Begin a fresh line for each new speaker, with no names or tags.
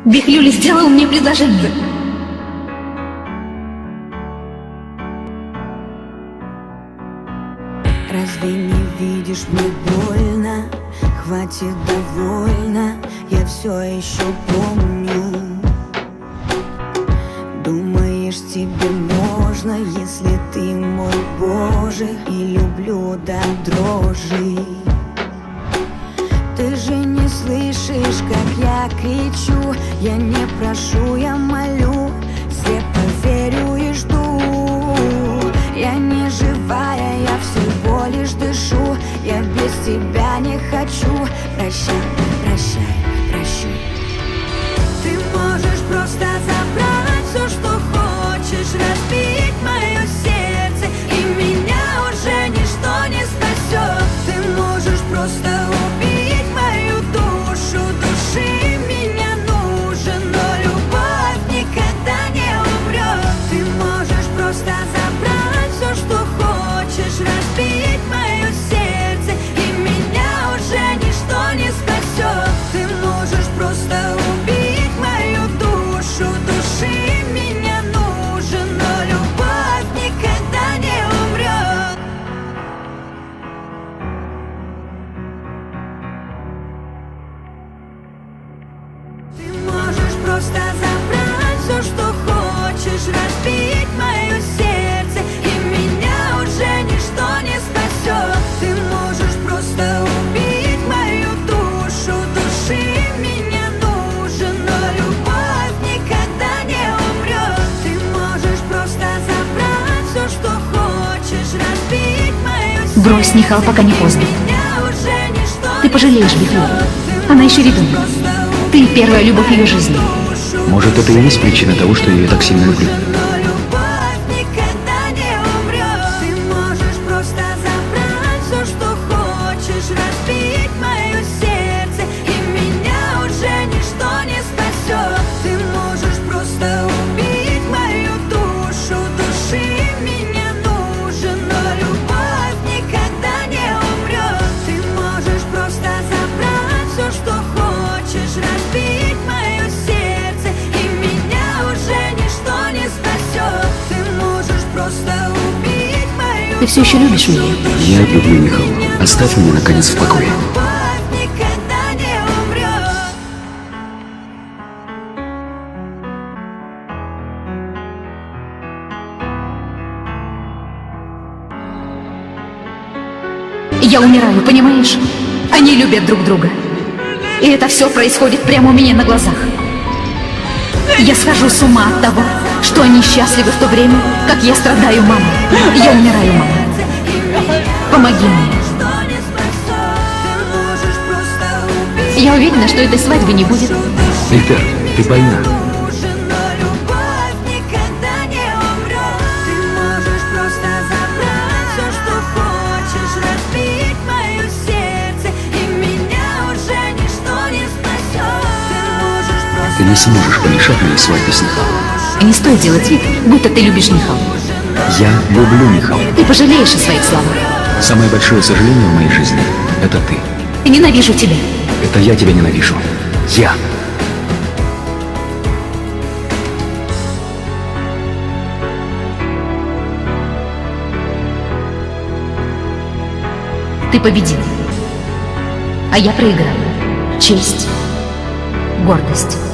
Бихлюли сделал мне предложение.
Разве не видишь, мне больно? Хватит, довольно, я все еще помню. Думаешь, тебе можно, если ты мой Боже, и люблю до дрожи. Ты же не слышишь, как я кричу. Я не прошу, я молю, слепо верю и жду. Я не живая, я всего лишь дышу. Я без тебя не хочу. Прощай, прощай, прощай. Ты можешь просто забрать все, что хочешь, разбить мое сердце, и меня уже ничто не спасет. Ты можешь просто убить мою душу, души меня нужен, но любовь никогда не умрет. Ты можешь просто забрать все, что хочешь, разбить мое сердце, и меня уже ничто не спасет. Ты можешь просто убить мою душу, души меня нужен, но любовь никогда не умрет. Ты можешь просто забрать все, что хочешь, разбить мое сердце, и меня уже ничто не спасет. Ты можешь просто убить мою душу, души меня нужен, но любовь никогда не умрет. Ты можешь просто забрать все, что хочешь, разбить мое сердце.
Брось, Нихал, пока не поздно. Ты пожалеешь Бихлюли. Она еще ребенок. Ты первая любовь ее жизни.
Может, это и есть причина того, что я ее так сильно люблю.
Ты все еще любишь меня?
Я люблю Нихал. Оставь меня, наконец, в покое.
Я умираю, понимаешь? Они любят друг друга. И это все происходит прямо у меня на глазах. Я схожу с ума от того, что они счастливы в то время, как я страдаю, мама. Я умираю, мама. Помоги мне. Я уверена, что этой свадьбы не будет.
Эльтер, ты больна. Ты не сможешь помешать моей свадьбе с Нихал.
Не стоит делать вид, будто ты любишь Нихал.
Я люблю Нихал.
Ты пожалеешь о своих словах.
Самое большое сожаление в моей жизни — это ты.
Ненавижу тебя.
Это я тебя ненавижу. Я.
Ты победил. А я проиграл. Честь, гордость.